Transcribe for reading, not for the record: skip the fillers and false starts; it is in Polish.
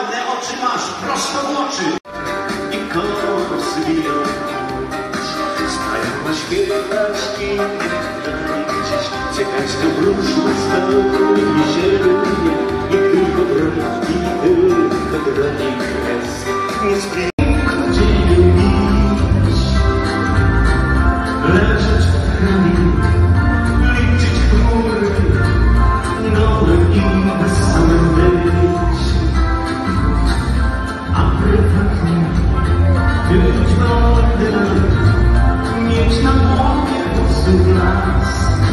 Czarne oczy masz, prosto w oczy. I koło zbiją. Znajomo śpiewać pięknie gdzieś. Czekać do bróżu stoi zielonie. I tylko broń, i tylko broni kres. Nie spij. Leżeć w kraju, liczyć góry, nowym i wesołym być. A prywatnie być wolnym, mieć na głowie 100 las.